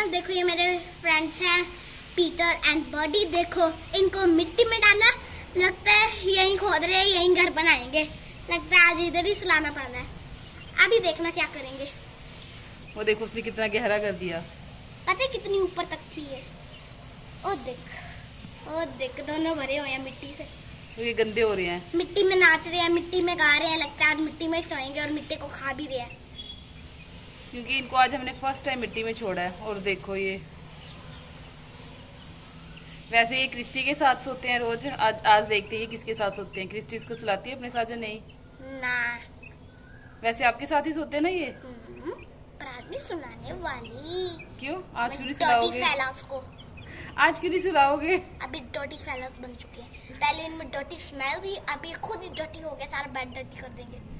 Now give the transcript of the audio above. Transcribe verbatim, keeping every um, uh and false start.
देखो ये मेरे फ्रेंड्स हैं पीटर एंड बॉडी। देखो इनको मिट्टी में डाला, लगता है यहीं खोद रहे हैं, यहीं घर बनाएंगे। लगता है आज इधर ही सुलाना पड़ना है। अभी देखना क्या करेंगे। वो देखो उसने कितना गहरा कर दिया। पता है कितनी ऊपर तक थी ये। ओ देख, ओ देख दोनों भरे हुए हैं मिट्टी से। तो ये गंदे हो रहे हैं, मिट्टी में नाच रहे हैं, मिट्टी में गा रहे हैं। लगता है आज मिट्टी में सोएंगे और मिट्टी को खा भी रहे हैं, क्योंकि इनको आज हमने फर्स्ट टाइम मिट्टी में छोड़ा है। और देखो ये, वैसे ये क्रिस्टी के साथ सोते हैं रोज। आज आज देखते हैं किसके साथ सोते हैं। क्रिस्टी इसको सुलाती है अपने साथ या नहीं? ना वैसे आपके साथ ही सोते हैं ना ये? पर आज नहीं सुनाने वाली। क्यों आज क्यों नहीं सुलाओगे? को आज क्यों नहीं सुलाओगे? अभी डर्टी फेलस बन चुके हैं। पहले इनमें डर्टी स्मेल थी, अभी खुद ही डर्टी हो गया। सारा बेड डर्टी कर देंगे।